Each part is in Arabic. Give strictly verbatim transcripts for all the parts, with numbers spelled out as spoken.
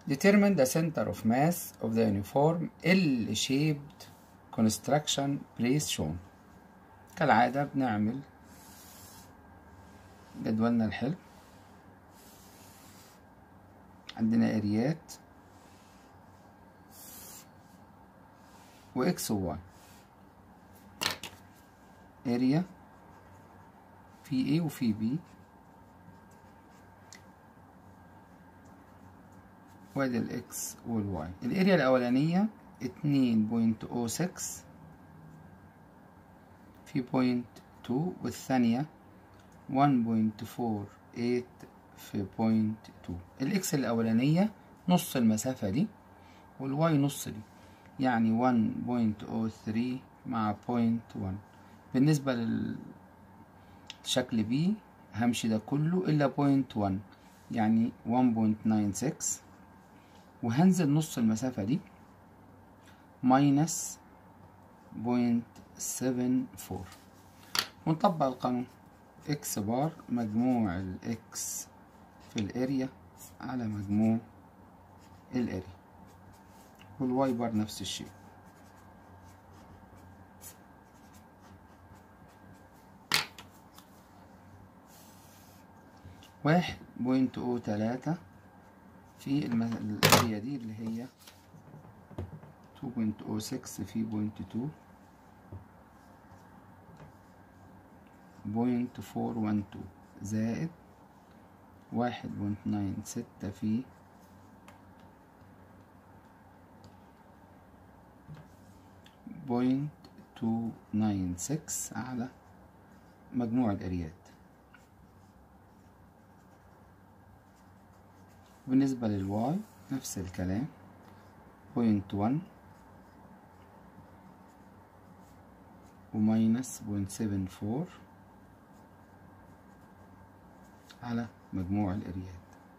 Determine the center of mass of the uniform L-shaped construction brace shown. كالعادة بنعمل جدولنا الحلو. عندنا اريات واكس وواي. اريا في A وفي B، وادي الاكس والواي. الاريا الاولانية اتنين بوينت او سكس في بوينت تو، والثانية وان بوينت فور ايت في بوينت تو. الاكس الاولانية نص المسافة دي، والواي نص دي، يعني وان بوينت او ثري مع بوينت وان. بالنسبة للشكل بي همشي ده كله الا بوينت وان، يعني وان بوينت ناين سكس، وهنزل نص المسافة دي ماينس بوينت سفن فور، ونطبق القانون. اكس بار مجموع الاكس في الاريا على مجموع الاريا، والواي بار نفس الشيء. واحد بوينت او تلاتة في الاريا دي اللي هي تو بوينت او سكس في بوينت تو، بوينت فور وان تو، زائد واحد بوينت ناين ستة في بوينت تو ناين سكس على مجموع الاريات. بالنسبة للواي نفس الكلام، بوينت وان وماينس بوينت سفن فور على مجموع الاريات.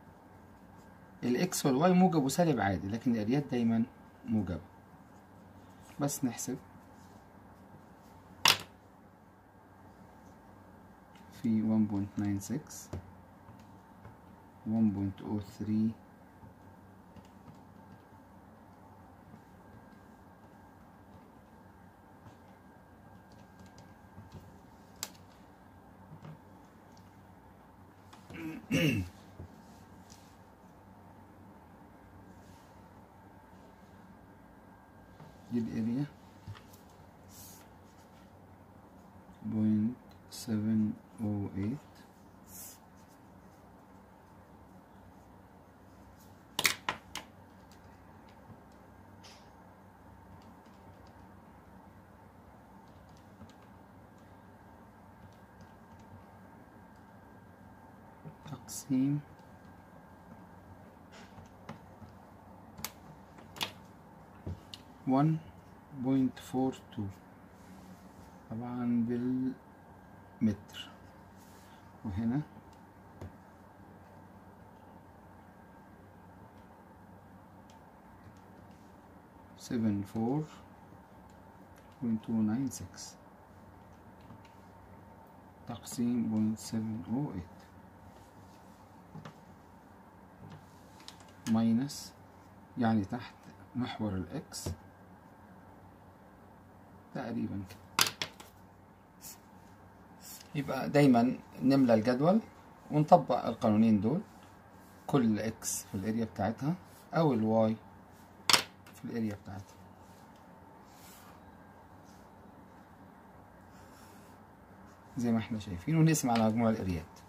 الاكس والواي موجب وسالب عادي، لكن الاريات دايما موجبة. بس نحسب في وان بوينت ناين سكس، وان بوينت او ثري، دي الاريا بوينت سفن او ايت، تقسيم وان بوينت فور تو، طبعا بالمتر، وهنا سفن فور بوينت تو ناين سكس تقسيم بوينت سفن او ايت، ماينس يعني تحت محور الاكس تقريبا كده. يبقى دايما نملى الجدول ونطبق القانونين دول، كل اكس في الاريا بتاعتها او الواي في الاريا بتاعتها. زي ما احنا شايفين، ونقسم على مجموع الاريات.